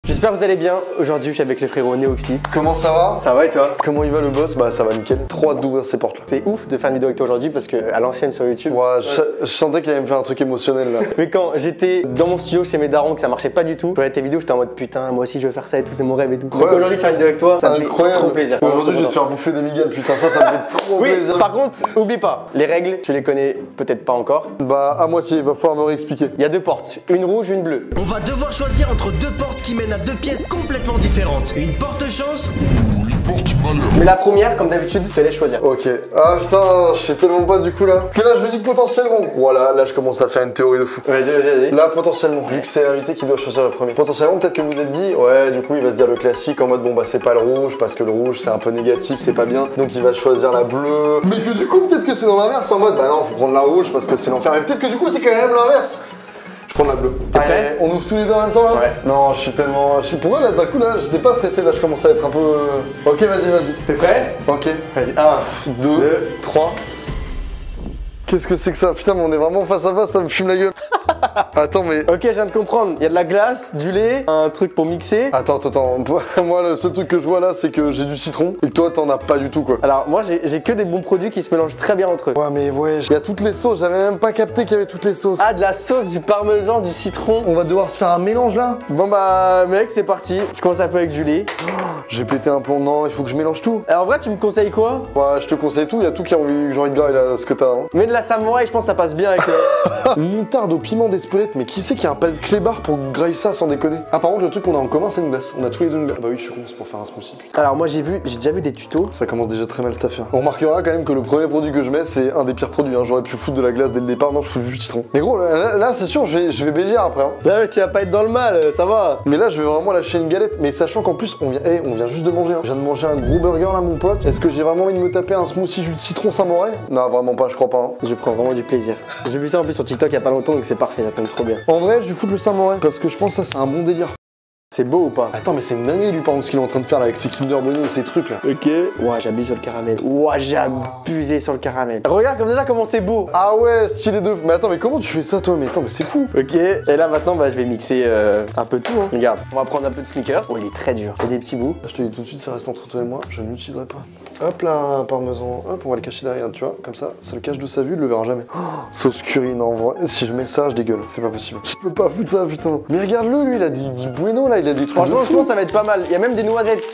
J'espère que vous allez bien. Aujourd'hui, je suis avec le frérot Neoxy. Comment ça va? Ça va et toi? Comment il va le boss? Bah ça va nickel. Trop hâte d'ouvrir ces portes là. C'est ouf de faire une vidéo avec toi aujourd'hui parce que à l'ancienne sur YouTube. Ouais, je sentais qu'il allait me faire un truc émotionnel là. Mais quand j'étais dans mon studio chez mes darons que ça marchait pas du tout, je regardais tes vidéos, j'étais en mode putain, moi aussi je veux faire ça et tout, c'est mon rêve et tout. Donc aujourd'hui de faire une vidéo avec toi, ça me fait trop plaisir. Aujourd'hui je vais te faire bouffer des migales, putain ça me fait trop plaisir. Par contre, oublie pas, les règles, tu les connais peut-être pas encore. Bah à moitié, il va falloir me réexpliquer. Il y a deux portes, une rouge, une bleue. On va devoir choisir entre deux portes qui mènent à deux pièces complètement différentes. Une porte chance ou une porte malheur. Mais la première, comme d'habitude, je te laisse choisir. Ok. Ah putain, je sais tellement pas du coup là. Que là je me dis potentiellement. Voilà, là je commence à faire une théorie de fou. Vas-y. Là potentiellement, vu que c'est l'invité qui doit choisir le premier. Potentiellement peut-être que vous êtes dit, ouais du coup il va se dire le classique en mode bon bah c'est pas le rouge parce que le rouge c'est un peu négatif, c'est pas bien. Donc il va choisir la bleue. Mais que du coup peut-être que c'est dans l'inverse en mode bah non faut prendre la rouge parce que c'est l'enfer. Mais peut-être que du coup c'est quand même l'inverse. Je prends la bleue. T'es prêt? On ouvre tous les deux en même temps là? Ouais. Non, je suis tellement. Pourquoi là d'un coup là, j'étais pas stressé là, je commençais à être un peu. Ok, vas-y. T'es prêt? Ok. Vas-y, 1, 2, 3. Qu'est-ce que c'est que ça? Putain, mais on est vraiment face à face, ça me fume la gueule. Attends, mais. Ok, je viens de comprendre. Il y a de la glace, du lait, un truc pour mixer. Attends. Moi, le seul truc que je vois là, c'est que j'ai du citron et que toi, t'en as pas du tout quoi. Alors, moi, j'ai que des bons produits qui se mélangent très bien entre eux. Ouais, mais ouais, il y a toutes les sauces, j'avais même pas capté qu'il y avait toutes les sauces. Ah, de la sauce, du parmesan, du citron. On va devoir se faire un mélange là? Bon, bah, mec, c'est parti. Je commence un peu avec du lait. J'ai pété un plomb, non, il faut que je mélange tout. Alors, en vrai, tu me conseilles quoi? Ouais, je te conseille tout, il y a tout que j'ai envie de grailler là, ce que t'as. Hein. Mais de la samouraï, je pense que ça passe bien avec le... Moutarde au piment d'Espelette, mais qui c'est qui a un palais de clébard pour grailler ça sans déconner? Ah, par contre, le truc qu'on a en commun, c'est une glace. On a tous les deux une glace. Bah oui, je suis con, c'est pour faire un smoothie, putain. Alors, moi, j'ai déjà vu des tutos. Ça commence déjà très mal cette affaire. On remarquera quand même que le premier produit que je mets, c'est un des pires produits. Hein. J'aurais pu foutre de la glace dès le départ, non, je fous du jus de citron. Mais gros, là c'est sûr, je vais bégir après. Hein. Là, mais tu vas pas être dans le mal, ça va. Mais là, je vais vraiment lâcher une galette. Mais sachant qu'en plus, on vient juste de manger. Hein. Je viens de manger un gros burger là, mon pote. Est-ce que j'ai vraiment envie de me taper un smoothie jus de citron samouraï? Non, vraiment pas, je crois pas. Hein. Je prends vraiment du plaisir. J'ai vu ça en plus sur TikTok il y a pas longtemps, donc c'est parfait, ça tombe trop bien. En vrai, je vais foutre le samouraï parce que je pense que ça, c'est un bon délire. C'est beau ou pas? Attends, mais c'est une dinguerie lui par contre ce qu'il est en train de faire là avec ses Kinder Bueno et ses trucs là. Ok. Ouais, j'abuse sur le caramel. Ouais, j'ai abusé sur le caramel. Regarde comme déjà comment c'est beau. Ah ouais, stylé de. Mais attends, mais comment tu fais ça toi? Mais attends, mais c'est fou. Ok. Et là maintenant, bah, je vais mixer un peu tout. Hein. Regarde, on va prendre un peu de Snickers. Oh, il est très dur. Et des petits bouts. Je te dis tout de suite, ça reste entre toi et moi. Je ne l'utiliserai pas. Hop là, un parmesan. Hop, on va le cacher derrière, tu vois. Comme ça le cache de sa vue, il le verra jamais. Oh, sauce curry, non, en vrai. Si je mets ça, je dégueule. C'est pas possible. Je peux pas foutre ça, putain. Mais regarde-le, lui, il a dit bueno là, il a des trucs. Franchement, je pense que ça va être pas mal. Il y a même des noisettes.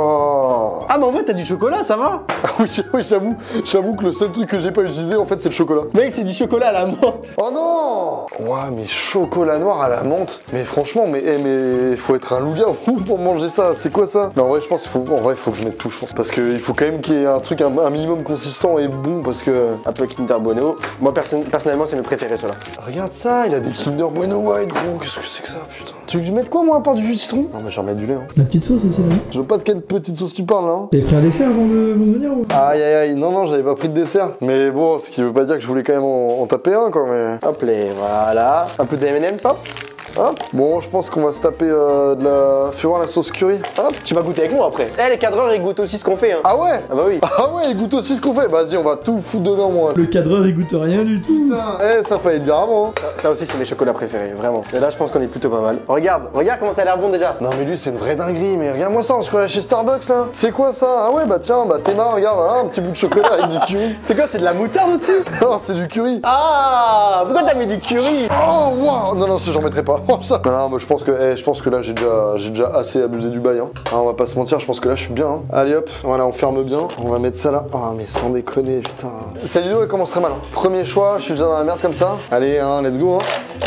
Wow. Ah, mais en vrai, t'as du chocolat, ça va? Ah oui, j'avoue que le seul truc que j'ai pas utilisé, en fait, c'est le chocolat. Mec, c'est du chocolat à la menthe. Oh non! Ouah, mais chocolat noir à la menthe. Mais franchement, mais faut être un loup-garou pour manger ça. C'est quoi ça? Non, en vrai, je pense qu'il faut que je mette tout, je pense. Parce qu'il faut quand même qu'il y ait un truc, un minimum consistant et bon, parce que. Un peu Kinder Bueno. Moi, personnellement, c'est mes préférés, ceux-là. Regarde ça, il a des Kinder Bueno White, gros. Qu'est-ce que c'est que ça, putain? Tu veux que je mette quoi, moi, à part du jus de citron? Non, mais j'en remets du lait, hein. La petite sauce aussi là. Je veux pas de quelle petite sauce tu parles, là. Hein. T'avais pris un dessert avant de venir ou? Aïe, non, j'avais pas pris de dessert. Mais bon, ce qui veut pas dire que je voulais quand même en taper un, quoi, mais. Hop, les voilà. Un peu de M&M's, hop. Hop. Bon, je pense qu'on va se taper de la fureur à la sauce curry. Hop, tu vas goûter avec moi après. Eh, les cadreurs, ils goûtent aussi ce qu'on fait. Hein. Ah ouais? Ah bah oui. Ah ouais, ils goûtent aussi ce qu'on fait. Vas-y, on va tout foutre dedans, moi. Le cadreur il goûte rien du tout. Eh, ça fallait le dire avant. Hein. Ça aussi, c'est mes chocolats préférés, vraiment. Et là, je pense qu'on est plutôt pas mal. Regarde comment ça a l'air bon déjà. Non, mais lui, c'est une vraie dinguerie. Mais regarde-moi ça, on se croirait chez Starbucks là. C'est quoi ça? Ah ouais, bah tiens, bah Théma, regarde, hein, un petit bout de chocolat avec du curry. C'est quoi? C'est de la moutarde au-dessus? Non, c'est du curry. Ah, pourquoi t'as mis du curry? Oh, waouh. Non, ça, j'en mettrai pas. Ça. Non, mais je pense que là, j'ai déjà assez abusé du bail. Hein. Ah, on va pas se mentir, je pense que là, je suis bien. Hein. Allez hop, voilà, on ferme bien. On va mettre ça là. Oh, mais sans déconner, putain. Cette vidéo, elle commence très mal. Hein. Premier choix, je suis déjà dans la merde comme ça. Allez, hein, let's go. Hein.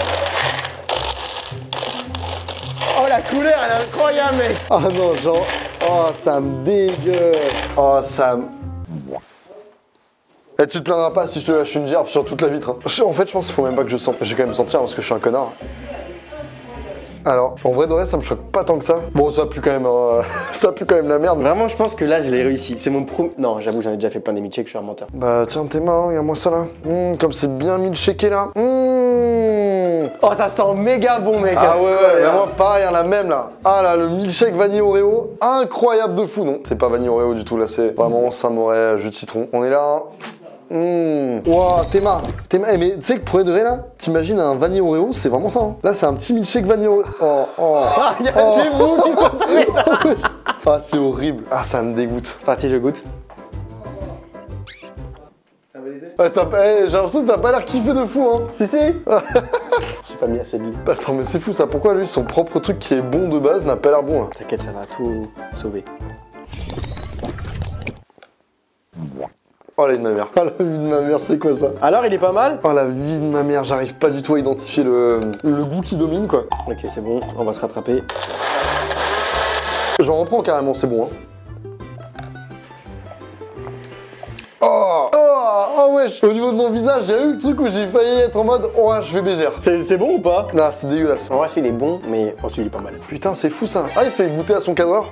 Oh, la couleur, elle est incroyable, mec. Ah non, genre, oh, ça me dégueule. Oh, ça me... Eh, tu te plaindras pas si je te lâche une gerbe sur toute la vitre. Hein. En fait, je pense qu'il faut même pas que je sente. J'ai quand même sentir parce que je suis un connard. Alors, en vrai de vrai, ça me choque pas tant que ça. Bon, ça pue quand même, ça pue quand même la merde. Vraiment, je pense que là, je l'ai réussi. C'est mon premier... Non, j'avoue, j'en ai déjà fait plein des milkshakes, je suis un menteur. Bah, tiens, tes mains, regarde-moi ça là. Comme c'est bien milkshaké là. Oh, ça sent méga bon, mec. Ah ouais, vraiment pareil, hein, la même là. Ah là, le milkshake vanille Oreo, incroyable de fou. Non, c'est pas vanille Oreo du tout, là, c'est vraiment samouraï, jus de citron. On est là, hein. Ouah, Théma. Eh, mais tu sais que pour être vrai là, t'imagines un vanille Oreo, c'est vraiment ça. Hein. Là, c'est un petit milkshake vanille Oreo. Ah, il y a des mots qui sont tombés. Ah, c'est horrible. Ah, ça me dégoûte. C'est parti, je goûte. Ouais, j'ai l'impression que t'as pas l'air kiffé de fou, hein. Si. J'ai pas mis assez de lait. Attends, mais c'est fou ça. Pourquoi lui, son propre truc qui est bon de base n'a pas l'air bon, hein. T'inquiète, ça va tout sauver. Oh la vie de ma mère. Oh la vie de ma mère, c'est quoi ça? Alors, il est pas mal? Oh la vie de ma mère, j'arrive pas du tout à identifier le goût qui domine, quoi. Ok, c'est bon, on va se rattraper. J'en reprends carrément, c'est bon, hein. Oh wesh. Au niveau de mon visage, j'ai eu le truc où j'ai failli être en mode oh je vais bégère. C'est bon ou pas? Non, c'est dégueulasse. En vrai, celui-là est bon, mais celui-là est pas mal. Putain, c'est fou ça. Ah, il fait goûter à son cadreur.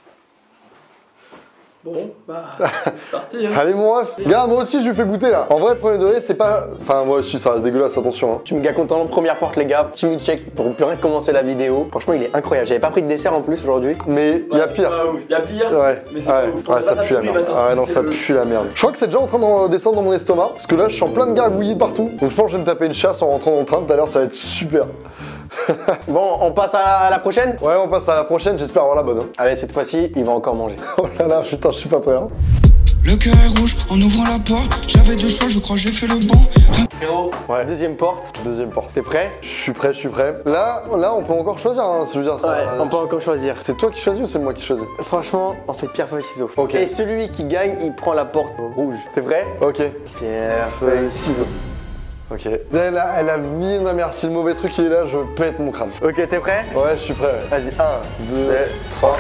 Bon, bah, c'est parti, hein. Allez mon ref. Regarde, moi aussi je lui fais goûter là. En vrai, premier degré, c'est pas... Enfin, moi aussi, ça reste dégueulasse, attention. Hein. Je suis méga content, première porte les gars, petit milkshake pour rien commencer la vidéo. Franchement, il est incroyable. J'avais pas pris de dessert en plus aujourd'hui. Mais il y a pire. Il y a pire. Ouais, Mais c'est pas ouf. ouais, ça pue la merde. Ah ouais, non, ça pue la merde. Je crois que c'est déjà en train de descendre dans mon estomac. Parce que là, je sens plein de gargouillis partout. Donc je pense que je vais me taper une chasse en rentrant dans le train tout à l'heure, ça va être super. Bon, on passe à la prochaine? Ouais, on passe à la prochaine, j'espère avoir la bonne. Hein. Allez, cette fois-ci, il va encore manger. Oh là là, putain, je suis pas prêt. Hein. Le cœur est rouge en ouvrant la porte. J'avais deux choix, je crois que j'ai fait le bon. Frérot, Ouais. deuxième porte. Deuxième porte. T'es prêt? Je suis prêt, je suis prêt. Là, on peut encore choisir, hein, je veux dire ça. Ouais, on peut encore choisir. C'est toi qui choisis ou c'est moi qui choisis? Franchement, on fait pierre, feuille, ciseaux. Ok. Et celui qui gagne, il prend la porte rouge. T'es prêt? Ok. Pierre, feuille, ciseaux. Ok. Elle a mis ma mère. Si le mauvais truc il est là, je pète mon crâne. Ok, t'es prêt? Ouais, je suis prêt. Ouais. Vas-y, 1, 2, 2, 3.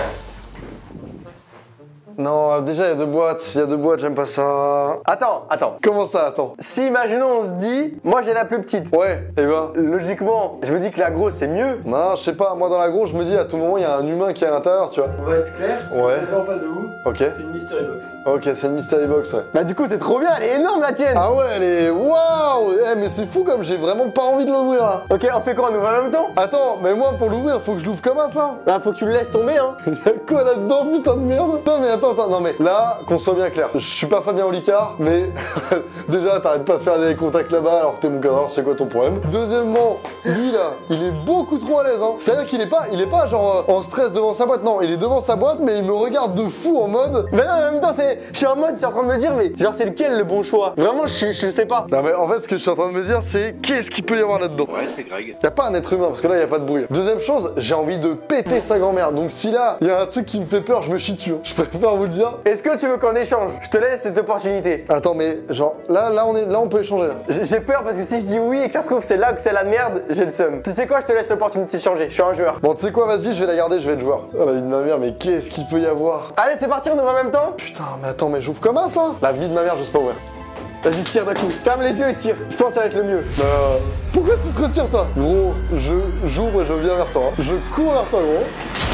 Non, déjà il y a deux boîtes. J'aime pas ça. Attends. Comment ça, attends? Si, imaginons, on se dit, moi j'ai la plus petite. Ouais, et ben. Logiquement, je me dis que la grosse c'est mieux. Non, je sais pas. Moi dans la grosse, je me dis à tout moment, il y a un humain qui est à l'intérieur, tu vois. On va être clair. Ouais. On en face de vous. Ok. C'est une mystery box. Ok, c'est une mystery box, ouais. Bah, du coup, c'est trop bien, elle est énorme la tienne. Ah ouais, elle est. Waouh! Eh, mais c'est fou comme j'ai vraiment pas envie de l'ouvrir là. Ok, on fait quoi? On ouvre en même temps? Attends, mais moi pour l'ouvrir, faut que je l'ouvre comme ça là. Bah, faut que tu le laisses tomber, hein. Y'a quoi là-dedans, putain de merde? Non mais attends, non mais là, qu'on soit bien clair, je suis pas Fabien Olicard, mais déjà t'arrêtes pas de faire des contacts là-bas alors que t'es mon cadreur, c'est quoi ton problème? Deuxièmement, lui là, il est beaucoup trop à l'aise, hein. C'est-à-dire qu'il est pas genre en stress devant sa boîte, non, il est devant sa boîte, mais il me regarde de fou en mode. Mais non, en même temps, je suis en mode, je suis en train de me dire, mais genre, c'est lequel le bon choix? Vraiment, je sais pas. Non mais en fait, ce que je suis en train de me dire, c'est qu'est-ce qu'il peut y avoir là-dedans? Ouais, c'est Greg. Y'a pas un être humain, parce que là, y'a pas de bruit. Deuxième chose, j'ai envie de péter sa grand-mère. Donc si là, y'a un truc qui me fait peur, je me chie dessus. Hein. Je préfère vous le dire. Est-ce que tu veux qu'on échange? Je te laisse cette opportunité. Attends, mais genre, là, on peut échanger, là. J'ai peur parce que si je dis oui et que ça se trouve, c'est là que c'est la merde, j'ai le seum. Tu sais quoi, je te laisse l'opportunité de changer. Je suis un joueur. Bon, tu sais quoi, vas-y, je vais la garder, je vais être joueur. Oh la vie de ma mère, mais qu'est-ce qu'il peut y avoir? Allez, c'est parti, on ouvre en même temps? Putain, mais attends, mais j'ouvre comme as, là? La vie de ma mère, je sais pas ouvrir. Vas-y, tire d'un coup. Ferme les yeux et tire. Je pense que ça va être le mieux. Pourquoi tu te retires, toi? Gros, j'ouvre et je viens vers toi. Hein. Je cours vers toi, gros.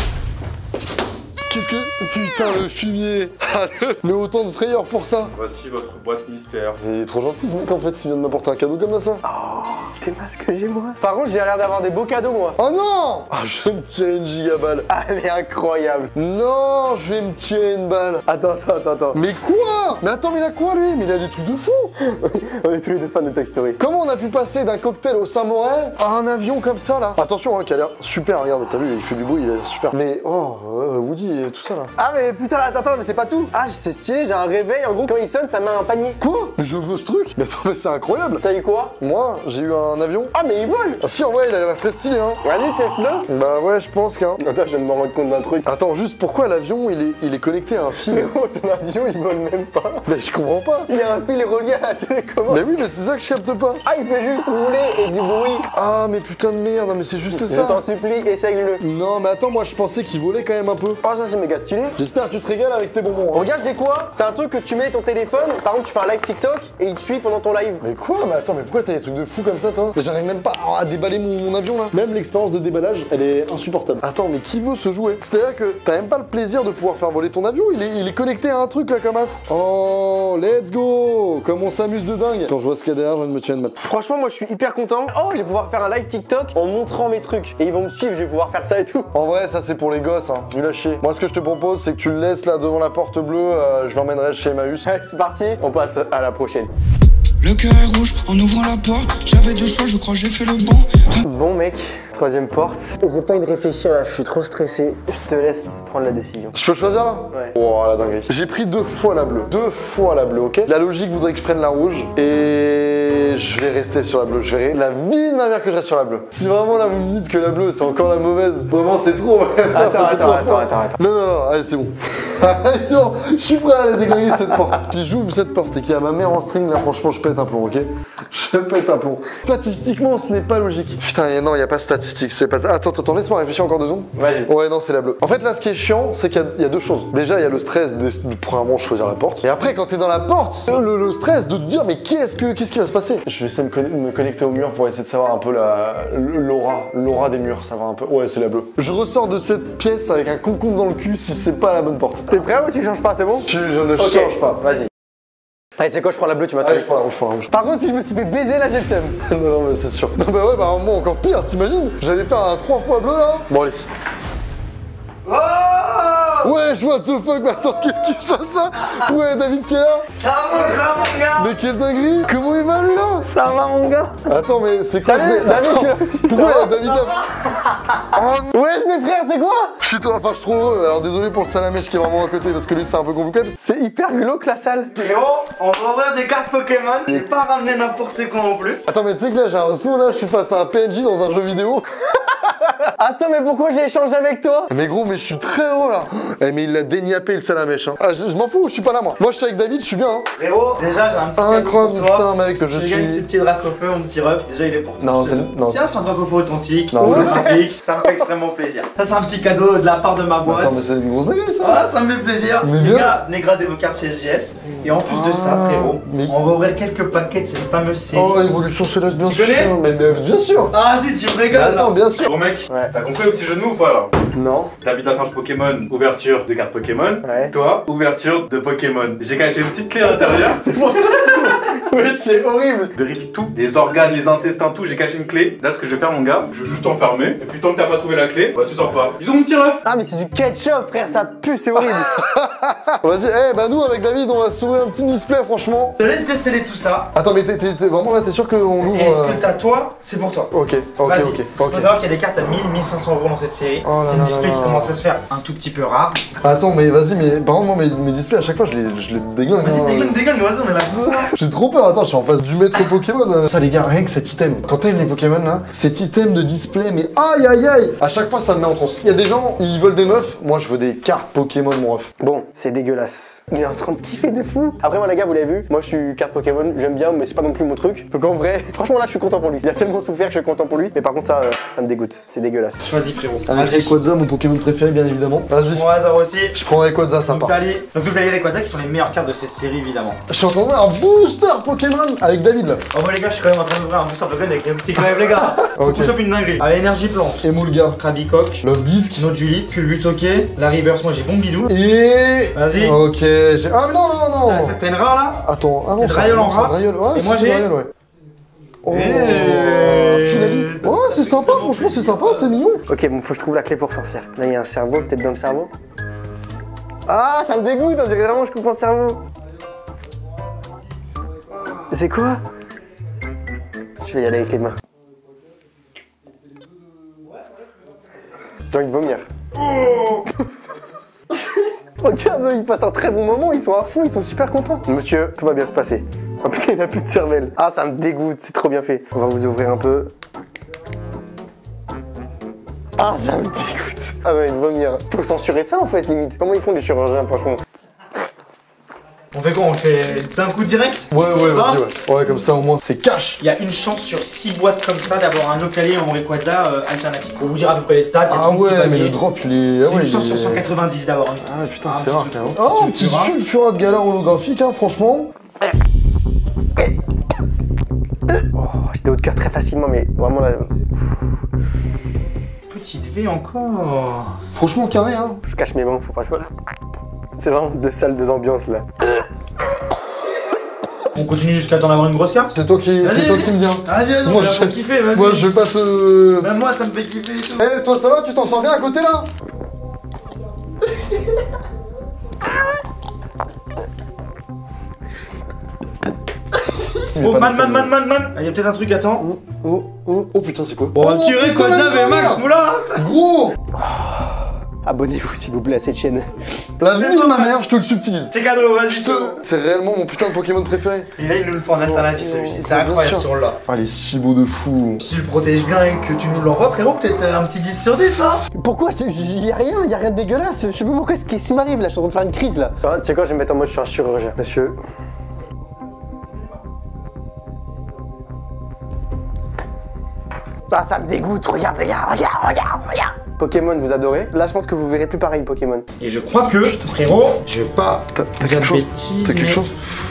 Qu'est-ce que... Putain, le fumier. Mais autant de frayeur pour ça. Voici votre boîte mystère. Il est trop gentil, ce mec, en fait. Il vient de m'apporter un cadeau comme ça. C'est pas ce que j'ai, moi. Par contre, j'ai l'air d'avoir des beaux cadeaux, moi. Oh non! Ah, je vais me tirer une gigaballe. Ah, elle est incroyable. Non, je vais me tirer une balle. Attends. Mais quoi? Mais attends, mais il a quoi, lui? Mais il a des trucs de fou. On est tous les deux fans de Toy Story. Comment on a pu passer d'un cocktail au Saint-Moret à un avion comme ça, là? Attention, hein, qui a l'air super, regarde, t'as vu, il fait du bruit, il a l'air super. Mais, Woody et tout ça, là. Ah, mais putain, attends, mais c'est pas tout. Ah, c'est stylé, j'ai un réveil. En gros, quand il sonne, ça met un panier. Quoi? Mais je veux ce truc? Mais attends, mais c'est incroyable. T'as eu quoi? Moi, j'ai eu un avion. Ah, mais il vole. Ah si, en vrai, il a l'air très stylé, hein. Vas-y, teste-le. Bah ouais, je pense qu'un... Attends, je viens de me rendre compte d'un truc. Attends, juste pourquoi l'avion, il est connecté à un fil? Frérot, ton avion, il vole même pas. Mais je comprends pas. Il y a un fil relié à la télécommande. Mais oui, mais c'est ça que je capte pas. Ah, il fait juste rouler et du bruit. Ah, mais putain de merde, non, mais c'est juste Je ça. t'en supplie, essaye-le. Non, mais attends, moi je pensais qu'il volait quand même un peu. Oh, ça, c'est méga stylé. J'espère que tu te régales avec tes bonbons. Hein. Regarde, j'ai quoi? C'est un truc que tu mets ton téléphone. Par exemple, tu fais un live TikTok et il te suit pendant ton live. Mais quoi? Mais attends, mais pourquoi t'as des trucs de fou comme ça, toi? J'arrive même pas à déballer mon avion là. Même l'expérience de déballage, elle est insupportable. Attends, mais qui veut se jouer? C'est-à-dire que t'as même pas le plaisir de pouvoir faire voler ton avion, il est connecté à un truc là comme as. Oh, let's go! Comme on s'amuse de dingue. Quand je vois ce qu'il y a derrière, je viens de me tirer une balle. Franchement, moi, je suis hyper content. Oh, je vais pouvoir faire un live TikTok en montrant mes trucs. Et ils vont me suivre, je vais pouvoir faire ça et tout. En vrai, ça c'est pour les gosses, hein. Nul à chier. Moi, ce que je te propose, c'est que tu le laisses là devant la porte bleue, je l'emmènerai chez Emmaüs. Allez, c'est parti, on passe à la prochaine. Le cœur est rouge en ouvrant la porte. J'avais deux choix, je crois j'ai fait le bon. Bon mec, troisième porte. J'ai pas eu de réfléchir là, je suis trop stressé. Je te laisse prendre la décision. Je peux choisir là? Ouais. Oh la dinguerie. J'ai pris 2 fois la bleue. 2 fois la bleue, ok? La logique voudrait que je prenne la rouge. Et je vais rester sur la bleue. Je verrai la vie de ma mère que je reste sur la bleue. Si vraiment là vous me dites que la bleue c'est encore la mauvaise, vraiment c'est trop. Attends. Non, allez c'est bon. Allez c'est bon, je suis prêt à aller déglinguer cette porte. Si j'ouvre cette porte et qu'il y a ma mère en string, là franchement je pète un plomb, ok? Je pète un plomb. Statistiquement ce n'est pas logique. Putain, non, il n'y a pas de statistique, c'est pas... Attends, laisse-moi réfléchir encore 2 secondes. Vas-y. Ouais, non, c'est la bleue. En fait là ce qui est chiant, c'est qu'il y a 2 choses. Déjà, il y a le stress de premièrement choisir la porte. Et après quand t'es dans la porte, le stress de te dire mais qu'est-ce qui va se passer? Je vais essayer de me connecter au mur pour essayer de savoir un peu l'aura des murs, savoir un peu. Ouais, c'est la bleue. Je ressors de cette pièce avec un concombre dans le cul si c'est pas la bonne porte. T'es prêt ou tu changes pas, c'est bon? Je ne change pas. Vas-y. Allez, tu sais quoi, je prends la bleue, tu m'as Allez, sauvé. je prends la rouge. Par contre, si je me suis fait baiser là, j'ai le seum. Non, mais c'est sûr. Non, bah ouais, bah moi encore pire, t'imagines? J'allais faire un 3 fois bleu là. Bon, allez. Ouais, je vois the fuck, mais attends, qu'est-ce qui se passe là? Ouais, David qui est là? Ça va mon gars? Mais quelle dinguerie! Comment il va là? Ça va mon gars? Attends, mais c'est quoi? Salut, David, je suis là aussi. Pourquoi David là? Oh, Wesh, mes frères, c'est quoi? je suis trop heureux. Alors désolé pour le salamèche qui est vraiment à côté parce que lui c'est un peu compliqué. C'est hyper glauque la salle. Frérot, on va ouvrir des cartes Pokémon. J'ai pas ramené n'importe quoi en plus. Attends, mais tu sais que là j'ai un saut là, je suis face à un PNJ dans un jeu vidéo. Attends, mais pourquoi j'ai échangé avec toi? Mais gros, mais je suis très heureux là. Eh, mais il l'a déniappé le salamèche. Hein. Ah, je m'en fous, je suis pas là moi. Moi je suis avec David, je suis bien. Hein. Frérot, déjà j'ai un petit cadeau Incroyable, pour toi. putain, mec, que je Tu gagnes ce suis. petit drac au feu, mon petit ref. Déjà il est pour toi. Non, c'est. Non, Tiens, c'est un drac au feu authentique. Non, c'est- magnifique. Ça me fait extrêmement plaisir. Ça c'est un petit cadeau de la part de ma boîte. Attends, mais c'est une grosse dinguerie ça. Ah, ça me fait plaisir. Mais Les bien. gars, venez grader vos cartes chez SGS. Et en plus de ça, Ah, frérot, mais- on va ouvrir quelques paquets de cette fameuse série. Oh, Evolution Céleste, bien Tu sûr. connais Mais bien sûr. Ah, si, tu me Mais régales. attends, bien sûr. Bon mec, Ouais. t'as compris le petit jeu de mots ou pas là? Non. David Lafarge Pokémon, ouverture de cartes Pokémon. Ouais. Toi, ouverture de Pokémon. J'ai caché une petite clé à l'intérieur. C'est pour ça. Wesh, c'est horrible. Vérifie tout, les organes, les intestins, tout. J'ai caché une clé. Là, ce que je vais faire, mon gars, je vais juste t'enfermer. Et puis tant que t'as pas trouvé la clé, bah tu sors pas. Ils ont mon petit ref. Ah, mais c'est du ketchup, frère, ça pue, c'est horrible. Vas-y, bah nous avec David, on va s'ouvrir un petit display, franchement. Je te laisse déceler tout ça. Attends, mais t'es vraiment là, t'es sûr qu'on l'ouvre? Et ce que t'as toi, c'est pour toi. Ok. Vas-y. Faut savoir qu'il y a des cartes à 1000-1500 euros dans cette série. Oh là C'est là une display là qui là. commence à se faire un tout petit peu rare. Attends, mais vas-y, mais par contre, moi, mes displays, à chaque fois, je les déglingue. Vas-y, hein. dégaine, vas-y, on est là pour ça. J'ai trop peur, attends, je suis en face du maître Pokémon. Ça, les gars, rien que cet item. Quand t'aimes les Pokémon, là, cet item de display, mais aïe aïe aïe. À chaque fois, ça me met en transe. Il y a des gens, ils veulent des meufs. Moi, je veux des cartes Pokémon, mon ref. Bon, c'est dégueulasse. Il est en train de kiffer de fou. Après, moi, les gars, vous l'avez vu, moi, je suis carte Pokémon, j'aime bien, mais c'est pas non plus mon truc. Donc, en vrai, franchement, là, je suis content pour lui. Il a tellement souffert que je suis content pour lui. Mais par contre, ça me dégoûte. C'est dégueulasse. Vas-y, frérot. Avec Rayquaza, mon Pokémon préféré, bien évidemment. Vas-y. Mon hasard aussi. Je prends Rayquaza, ça Donc, part. t'as les Rayquaza qui sont les meilleures cartes de cette série, évidemment. Je suis en train de voir un booster Pokémon avec David, là. Oh, bah, les gars, je suis quand même en train d'ouvrir un booster Pokémon avec des petits quand même, les gars. Ok. On chope une dinguerie. Allez, énergie plante. Emolga. Krabicoque. Love Disc. Nodulite. Culbutoke. La Reverse, moi j'ai Bombidou. Et... Vas-y. Ok, j'ai... Ah, mais non T'as une rare là? Attends, ah non, C'est Draillol en rare. Draillol. Ouais, Et moi, c'est j'ai- Draillol, ouais. Oh, Hey. Finali. Ouais, c'est sympa, franchement, c'est sympa, c'est mignon. Ok, bon, faut que je trouve la clé pour sortir. Là, il y a un cerveau, peut-être dans le cerveau. Ah, ça me dégoûte, on dirait vraiment que je coupe un cerveau. Mais c'est quoi? Je vais y aller avec les mains. J'ai envie de vomir. Regarde, ils passent un très bon moment, ils sont à fond, ils sont super contents. Monsieur, tout va bien se passer. Oh putain, il a plus de cervelle. Ah, ça me dégoûte, c'est trop bien fait. On va vous ouvrir un peu. Ah, ça me dégoûte. Ah, j'ai envie de vomir. Faut censurer ça en fait, limite. Comment ils font les chirurgiens, franchement? On fait quoi? On le fait d'un coup direct? Ouais, vas-y, Hein ouais. Ouais, comme ça, au moins, c'est cash. Il y a une chance sur 6 boîtes comme ça d'avoir un Ocalé ou un Rayquaza alternatif. Pour vous dire à peu près les stats, il y a Ah 36 ouais, mais paliers. le drop, il est... C'est ouais, une chance il sur est- 190 d'avoir un. Ah putain, Un c'est petit rare truc. quand même. Oh, un petit Sulfurat. sulfurat de galère holographique, hein, franchement. Oh, j'ai des hauts de cœur très facilement, mais vraiment là. Petite V encore. Franchement, carré, hein. Je cache mes mains, faut pas jouer là. C'est vraiment deux salles, deux ambiances là. On continue jusqu'à temps d'avoir une grosse carte? C'est toi qui me viens. Vas-y, Moi, on va je- kiffer, vas-y. Moi, je vais pas te... Même moi, ça me fait kiffer et tout. Eh, toi, ça va? Tu t'en sors bien à côté, là? il est Oh, pas man. dans Il y a peut-être un truc, attends. Oh putain, c'est quoi? Bon, un petit Rayquaza VMAX, moula. Gros! Abonnez-vous s'il vous plaît à cette chaîne. La vie de ma mère, je te le subtilise. C'est cadeau, vas-y. C'est réellement mon putain de Pokémon préféré. Et là, il nous le fait en alternative, celui-ci. C'est incroyable sur là. Ah, il est si beau de fou. Si tu le protèges bien et que tu nous l'envoies, frérot, peut-être un petit 10 sur 10, hein. Pourquoi? Y'a rien de dégueulasse. Je sais pas pourquoi ce qui m'arrive là, je suis en train de faire une crise là. Ah, tu sais quoi, je vais me mettre en mode je suis un chirurgien. Monsieur. Ah, ça me dégoûte, regarde. Pokémon, vous adorez. Là, je pense que vous verrez plus pareil, Pokémon. Et je crois que, frérot, je vais pas T'as dire quelque chose? bêtises, T'as quelque mais- chose?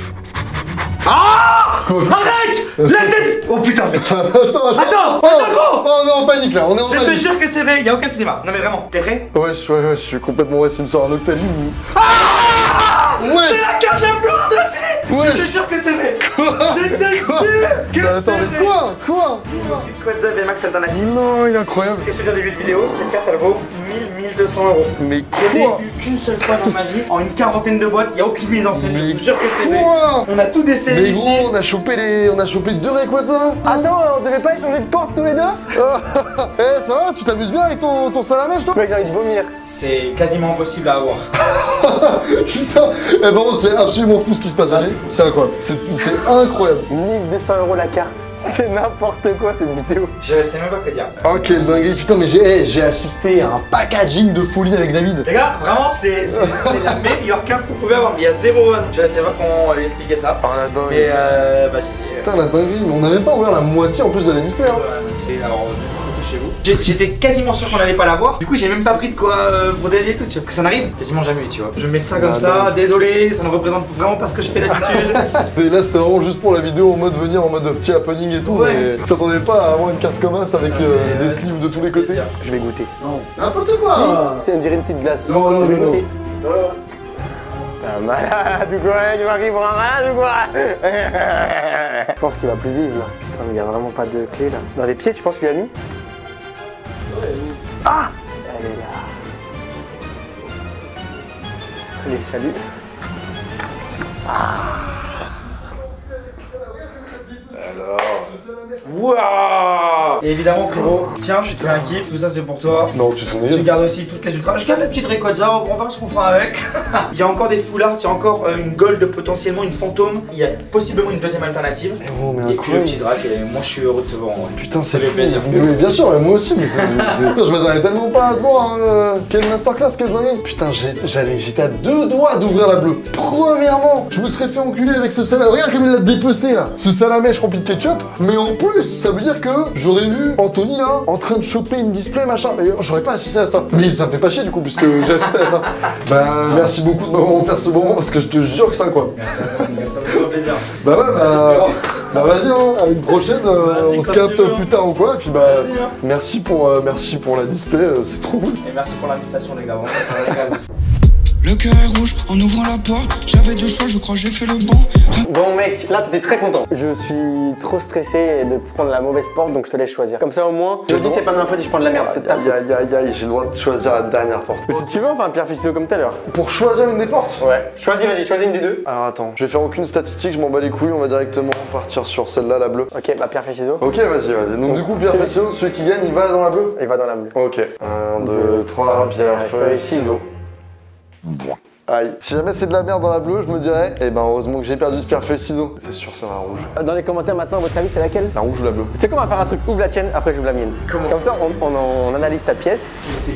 Ah! Arrête! La tête! Oh putain, mec! Attends, gros! Oh, on est en panique là, on est en Je te panique. jure que c'est vrai, y'a aucun cinéma. Non mais vraiment, t'es prêt? Ouais, je suis complètement ouais, s'il me sort un Octavie ou... C'est Ouais! la carte la plus rare de la série! Ouais. Je te jure que c'est vrai! Je te jure que Mais attends, c'est mais vrai! quoi? Rayquaza VMAX alternative. Non, il est incroyable. Ce que je fais dans des vidéos, cette carte elle vaut 1200 euros. Mais Je l'ai quoi? eu qu'une seule fois dans ma vie, en une quarantaine de boîtes, y'a aucune mise en scène, je Mais vous jure que c'est vrai. quoi? On a tout décelé Mais ici. gros, on a chopé 2 Rayquaza. Attends, on devait pas échanger de porte tous les deux? Eh, ça va? Tu t'amuses bien avec ton salamèche, toi? Mec, j'ai envie de vomir. C'est quasiment impossible à avoir. Putain. Eh bon, c'est absolument fou ce qui se passe. Ah, C'est incroyable. C'est incroyable. 1200 € la carte. C'est n'importe quoi cette vidéo. Je sais même pas quoi dire. Oh, quelle dinguerie. Putain, mais j'ai assisté à un packaging de folie avec David. Les gars, vraiment, c'est la meilleure carte que vous pouvez avoir. Il y a 0 run. Je sais pas comment lui expliquer ça. Oh la dingue. Mais bah j'ai dit. Putain, la dinguerie. On n'avait pas ouvert la moitié en plus de la display. Hein. Alors, c'est chez vous. J'étais quasiment sûr qu'on allait pas l'avoir. Du coup, j'ai même pas pris de quoi protéger et tout. Tu vois. Parce que ça n'arrive quasiment jamais, tu vois. Je vais mettre ça comme Ah, ça. non. Désolé, ça ne représente vraiment pas ce que je fais d'habitude. Et là, c'était vraiment juste pour la vidéo en mode venir en mode petit happening et tout. Ouais. Mais je s'attendais pas à avoir une carte comme ça avec Ça, des sleeves de tous les côtés. plaisir. Je vais goûter. Non, n'importe quoi. C'est on dirait une petite glace. Non, non, Je vais non, goûter. Un malade ou quoi? Tu m'as pris pour un malade ou quoi? Je pense qu'il va plus vivre là. Putain, mais il y a vraiment pas de clé là. Dans les pieds, tu penses qu'il a mis? Ah! Elle est là. Allez, salut. Waouh! Et évidemment, frérot, tiens, je te fais un kiff. Tout ça, c'est pour toi. Non, tu souviens. Je garde aussi toutes les ultras. Je garde la petite Rayquaza, on va voir ce qu'on fera avec. Il y a encore des foulards, il y a encore une gold, potentiellement une fantôme. Il y a possiblement une deuxième alternative. Eh oh, mais Et puis le incroyable. petit drac, et moi je suis heureux de te voir en vrai. Putain, Ça c'est fait fou. plaisir. Mais oui, bien sûr, moi aussi, mais Putain, je m'attendais tellement pas à te voir. Quelle masterclass, quelle dingue. Putain, j'étais à 2 doigts d'ouvrir la bleue. Premièrement, je me serais fait enculer avec ce salamèche. Regarde comme il l'a dépecé là. Ce salamèche rempli de ketchup. Mais en plus, ça veut dire que j'aurais vu Anthony là en train de choper une display machin. Mais j'aurais pas assisté à ça. Mais ça me fait pas chier du coup, puisque j'ai assisté à ça. Bah, merci beaucoup de m'avoir offert ce moment parce que je te jure que c'est incroyable. Ça me fait plaisir. Bah ouais, bah vas-y, hein, à une prochaine, Vas-y, on se comme capte tu veux. plus tard ou quoi, et puis bah Vas-y, hein. merci pour la display, c'est trop cool. Et merci pour l'invitation, les gars. Vraiment, ça me régale. Le cœur est rouge en ouvrant la porte. J'avais 2 choix, je crois que j'ai fait le bon. Bon mec, là t'étais très content. Je suis trop stressé de prendre la mauvaise porte, donc je te laisse choisir. Comme ça au moins, je me dis c'est pas de ma faute si je prends de la merde, c'est de ta faute. Aïe, j'ai le droit de choisir la dernière porte. Mais si tu veux, on fait un pierre feuille ciseaux comme tout à l'heure. Pour choisir une des portes. Ouais. Choisis, vas-y, choisis une des deux. Alors attends, je vais faire aucune statistique, je m'en bats les couilles, on va directement partir sur celle-là, la bleue. Ok, bah pierre feuille ciseaux. Ok, vas-y. Donc du coup, pierre, feuille, ciseaux, celui qui gagne, il va dans la bleue. Il va dans la bleue. Ok. 1, 2, 3, pierre, feuille, ciseaux. Aïe. Si jamais c'est de la merde dans la bleue, je me dirais, eh ben heureusement que j'ai perdu ce pierre feuille ciseaux. C'est sûr, c'est la rouge. Dans les commentaires maintenant, à votre avis, c'est laquelle? La rouge ou la bleue? Tu sais quoi, on va faire un truc, ouvre la tienne, après j'ouvre la mienne. Comme ça, on analyse ta pièce.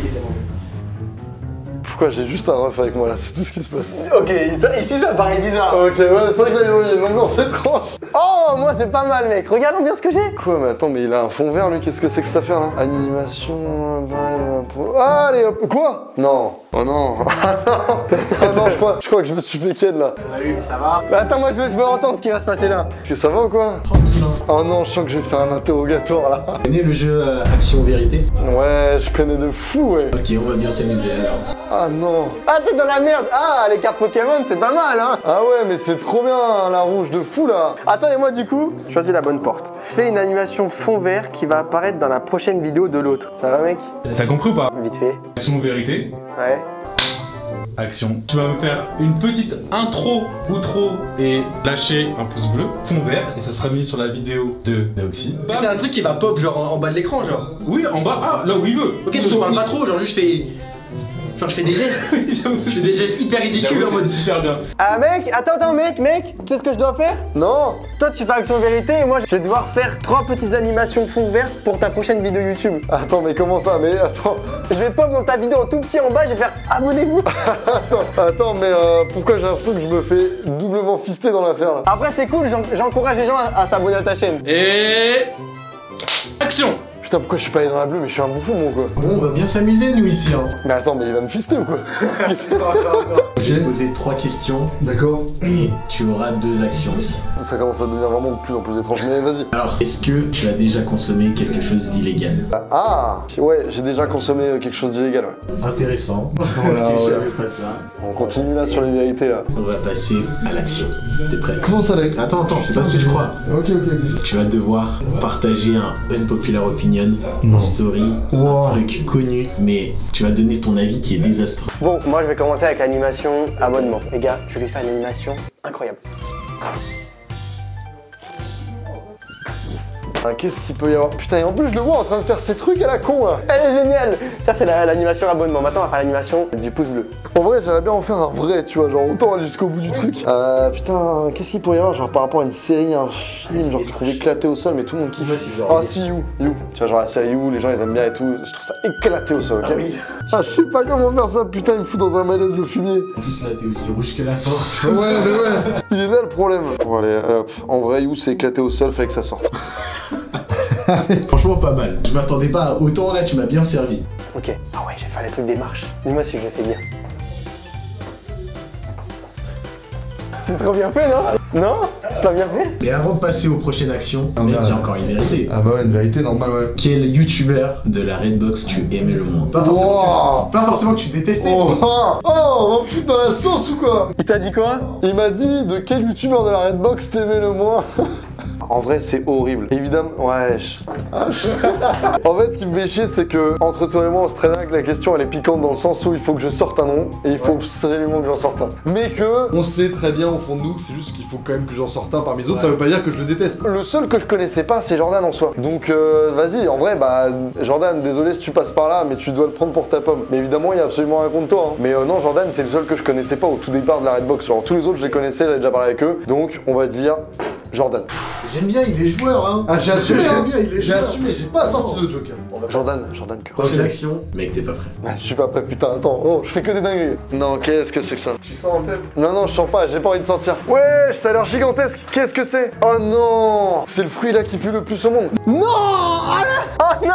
Pourquoi j'ai juste un ref avec moi là, c'est tout ce qui se passe. Ok, ici ça paraît bizarre. Ok, ouais, c'est vrai que là il y a une ambiance étrange. Oh, moi c'est pas mal mec, regarde l'ambiance que j'ai. Quoi, mais attends, mais il a un fond vert lui, qu'est-ce que c'est que cette affaire là? Animation, allez hop, quoi? Non, oh non, ah non, je crois que je me suis fait ken là. Salut, ça va? Bah attends, moi je veux entendre ce qui va se passer là. Que ça va ou quoi? Oh non, je sens que je vais faire un interrogatoire là. Vous connaissez le jeu Action-Vérité? Ouais, je connais de fou, ouais. Ok, on va bien s'amuser alors. Ah non. Ah, t'es dans la merde. Ah, les cartes Pokémon, c'est pas mal hein. Ah ouais, mais c'est trop bien la rouge de fou là. Attends, et moi du coup, choisis la bonne porte. Fais une animation fond vert qui va apparaître dans la prochaine vidéo de l'autre. Ça va mec? T'as compris ou pas? Vite fait. Action vérité. Ouais. action. Tu vas me faire une petite intro, outro et lâcher un pouce bleu, fond vert, et ça sera mis sur la vidéo de Deoxy. C'est un truc qui va pop genre en bas de l'écran genre. Oui, en bas, ah, là où il veut. Ok, donc je parle pas trop, genre juste je fais... Genre je fais des gestes. Je fais des gestes hyper ridicules en mode... super bien. Ah mec, attends mec, tu sais ce que je dois faire? Non. Toi tu fais action vérité et moi je vais devoir faire 3 petites animations fond vert pour ta prochaine vidéo YouTube. Attends, mais comment ça? Mais attends. Je vais pop dans ta vidéo en tout petit en bas, je vais faire abonnez-vous. Attends, mais pourquoi j'ai l'impression que je me fais doublement fister dans l'affaire là? Après c'est cool, j'encourage les gens à s'abonner à ta chaîne. Et... action. Putain, pourquoi je suis pas allé dans la bleue, mais je suis un bouffon mon quoi. Bon, on va bien s'amuser nous ici. Hein. Mais attends, mais il va me fister ou quoi? Je vais te poser 3 questions. D'accord. Et tu auras 2 actions aussi. Ça commence à devenir vraiment de plus en plus étrange, mais vas-y. Alors, est-ce que tu as déjà consommé quelque chose d'illégal? Ah ouais, j'ai déjà consommé quelque chose d'illégal, ouais. Intéressant. Voilà, Ok, je ouais. savais pas ça. On continue là sur les vérités là. On va passer à l'action. T'es prêt? Comment ça l'est? Attends, c'est pas ce que tu crois. Ok. Tu vas devoir partager un unpopular opinion en story, un truc connu, mais tu vas donner ton avis qui est désastreux. Bon, moi je vais commencer avec l'animation abonnement. Les gars, je vais faire une animation incroyable. Qu'est-ce qu'il peut y avoir? Putain, et en plus je le vois en train de faire ces trucs à la con là. Elle est géniale. Ça c'est l'animation abonnement. Maintenant on va faire l'animation du pouce bleu. En vrai, j'aimerais bien en faire un vrai, tu vois, genre autant aller jusqu'au bout du truc. Putain, qu'est-ce qu'il pourrait y avoir, genre par rapport à une série, un film, genre que je trouve éclaté au sol, mais tout le monde kiffe. Ah si, You. Tu vois, genre la série You, les gens ils aiment bien et tout, je trouve ça éclaté au sol, ok? Ah, je sais pas comment faire ça, putain, il me fout dans un malaise le fumier. En plus là, t'es aussi rouge que la porte. Ouais, mais ouais, il est là le problème. Bon allez, hop, en vrai, You c'est éclaté au sol, fallait que ça sorte. Franchement, pas mal. Je m'attendais pas à autant là, tu m'as bien servi. Ok. Ah ouais, je vais faire les trucs des marches. Dis-moi si je le fais bien. C'est trop bien fait, non? Non? C'est pas bien fait? Mais avant de passer aux prochaines actions, mec, il y a encore une vérité. Ah bah ouais, une vérité normale, ouais. Quel youtubeur de la Redbox tu aimais le moins? Pas forcément que tu détestais. On va me foutre dans la sauce ou quoi? Il t'a dit quoi? Il m'a dit de quel youtubeur de la Redbox t'aimais le moins. En vrai, c'est horrible. Évidemment, wesh. En fait, ce qui me fait chier, c'est que entre toi et moi, on se traîne que la question elle est piquante dans le sens où il faut que je sorte un nom et il faut absolument que j'en sorte un. Mais que On sait très bien au fond de nous, c'est juste qu'il faut quand même que j'en sorte un parmi les autres, ça veut pas dire que je le déteste. le seul que je connaissais pas, c'est Jordan en soi. Donc vas-y, en vrai, bah Jordan, désolé si tu passes par là, mais tu dois le prendre pour ta pomme. Mais évidemment, il y a absolument rien contre toi. Hein. Mais non, Jordan, c'est le seul que je connaissais pas au tout départ de la Redbox. Genre tous les autres, je les connaissais, j'avais déjà parlé avec eux. Donc on va dire Jordan. J'aime bien, il est joueur, hein. Ah, j'ai assumé, J'aime bien, il est j'ai joueur. assumé, j'ai pas sorti de Joker. Jordan que. Prochaine action, mec, t'es pas prêt. Je suis pas prêt, putain, attends. Oh, je fais que des dingueries. Non, qu'est-ce que c'est que ça? Tu sens un peu? Non, je sens pas, j'ai pas envie de sentir. Wesh, ça a l'air gigantesque. Qu'est-ce que c'est? Oh non! C'est le fruit là qui pue le plus au monde. Non! Oh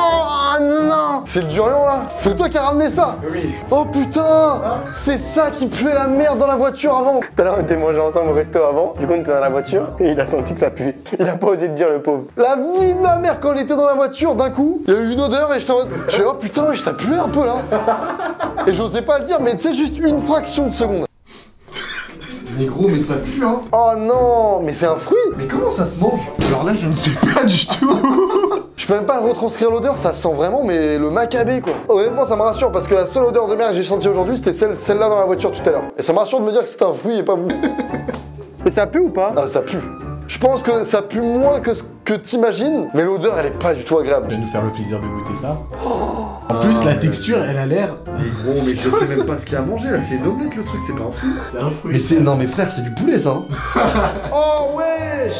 non! C'est le durian là? C'est toi qui as ramené ça? Oui. Oh putain! C'est ça qui puait la merde dans la voiture avant. Tout à l'heure on était mangé ensemble au resto avant. Du coup on était dans la voiture et il a senti que ça pue. Il a pas osé le dire le pauvre. La vie de ma mère quand on était dans la voiture, d'un coup, il y a eu une odeur et j'étais en mode. Je suis oh putain, wesh, ça puait un peu là. Et j'osais pas le dire, mais tu sais, juste une fraction de seconde. Mais gros, mais ça pue, hein. Oh non, mais c'est un fruit. Mais comment ça se mange? Alors là, je ne sais pas du tout. Je peux même pas retranscrire l'odeur, ça sent vraiment mais le macabé quoi. Honnêtement ça me rassure parce que la seule odeur de merde que j'ai sentie aujourd'hui c'était celle-là dans la voiture tout à l'heure. Et ça me rassure de me dire que c'était un fruit et pas vous. Et ça pue ou pas? Ah ça pue. Je pense que ça pue moins que ce que t'imagines, mais l'odeur elle est pas du tout agréable. Tu vas nous faire le plaisir de goûter ça. En plus, la texture, elle a l'air. Gros, mais je sais même pas ce qu'il y a à manger là, c'est une omelette le truc, c'est pas un fruit. C'est un fruit. Mais c'est. Non, mais frère, c'est du poulet ça. Hein. Oh wesh.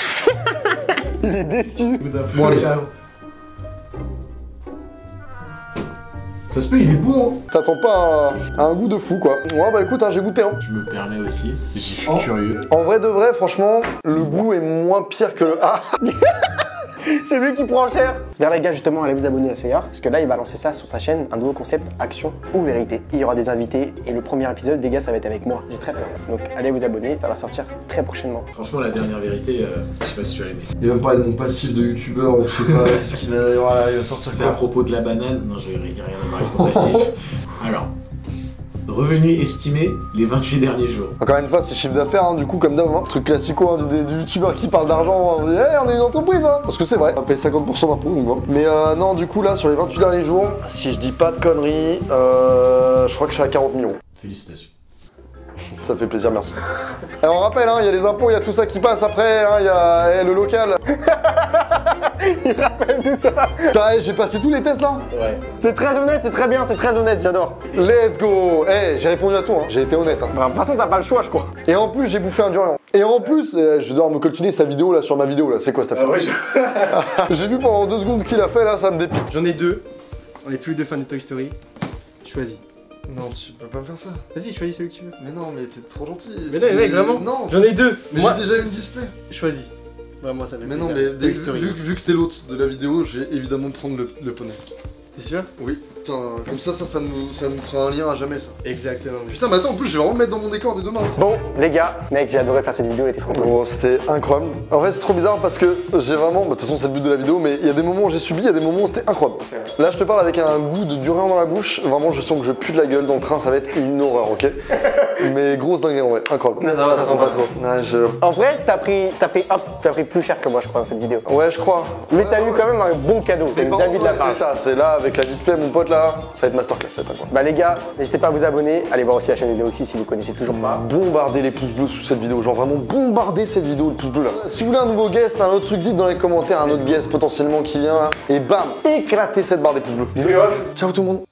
Il est déçu. Bon, allez. Ça se peut, il est bon. Hein. T'attends pas à un goût de fou quoi. Ouais bah écoute, hein, j'ai goûté hein. Je me permets aussi. J'y suis curieux. En vrai de vrai, franchement, le goût est moins pire que le. Ah. C'est lui qui prend cher. D'ailleurs les gars, justement, allez vous abonner à Seyar, parce que là il va lancer ça sur sa chaîne, un nouveau concept, action ou vérité. Il y aura des invités et le premier épisode, les gars, ça va être avec moi. J'ai très peur. Donc allez vous abonner, ça va sortir très prochainement. Franchement, la dernière vérité, je sais pas si tu as aimé. Il va me parler de mon passif de youtubeur ou je sais pas, qu'est-ce qu'il va. Voilà, il va sortir C'est à propos de la banane. Non, j'ai rien à voir avec ton passif. Alors, revenu estimé les 28 derniers jours. Encore une fois, c'est chiffre d'affaires, hein, du coup, comme d'hab, hein, truc classico hein, du youtubeur qui parle d'argent, on dit hey, on est une entreprise, hein. Parce que c'est vrai, on paye 50% d'impôts, donc bon. Mais non, du coup, là, sur les 28 derniers jours, si je dis pas de conneries, je crois que je suis à 40 000 €. Félicitations. Ça fait plaisir, merci. Et on rappelle, il y a les impôts, il y a tout ça qui passe après, il y a le local. Il rappelle tout ça. Putain, j'ai passé tous les tests là. Ouais. C'est très honnête, c'est très bien, c'est très honnête, j'adore. Let's go. J'ai répondu à tout, j'ai été honnête. Bah, de toute façon, t'as pas le choix, je crois. Et en plus, j'ai bouffé un durian. Et en plus, je dois me coltiner sa vidéo là sur ma vidéo là. C'est quoi cette affaire? J'ai vu pendant 2 secondes qu'il a fait là, ça me dépite. J'en ai 2. On est tous les deux fans de Toy Story. Choisis. Non, tu peux pas me faire ça. Vas-y, choisis celui que tu veux. Mais non, mais t'es trop gentil. Mais non, mec, vraiment. Non. J'en ai 2. Mais Moi, j'ai déjà eu le display. choisis. Bah, moi, ça fait Mais plaisir. non, mais Toy Story. vu que t'es l'hôte de la vidéo, je vais évidemment prendre le poney. T'es sûr? Oui. Putain, comme ça nous fera un lien à jamais ça. Exactement. Putain, mais attends, en plus, je vais vraiment le mettre dans mon décor dès demain. Bon, les gars, mec, j'ai adoré faire cette vidéo, elle était trop cool. Oh, c'était incroyable. En fait, c'est trop bizarre parce que j'ai vraiment. De toute façon, c'est le but de la vidéo, mais il y a des moments où j'ai subi, il y a des moments où c'était incroyable. Là, je te parle avec un goût de durian dans la bouche. Vraiment, je sens que je pue de la gueule dans le train, ça va être une horreur, ok? Mais grosse dinguerie en vrai, incroyable. Non, ça va, ça sent pas trop. Ouais, En vrai, t'as pris plus cher que moi, je crois, dans cette vidéo. ouais, je crois. Mais t'as eu quand même un bon cadeau. T'as eu David de la part. C'est ça, c'est là avec la display, mon pote là. Ça va être masterclass, ça va être incroyable. Bah les gars, n'hésitez pas à vous abonner, allez voir aussi la chaîne de Deoxy si vous connaissez toujours pas. Bombardez les pouces bleus sous cette vidéo, genre vraiment bombardez cette vidéo de pouces bleus là. Si vous voulez un nouveau guest, un autre truc, dites dans les commentaires un autre guest potentiellement qui vient là. Et bam, éclatez cette barre des pouces bleus. Bisous les refs. Ciao tout le monde.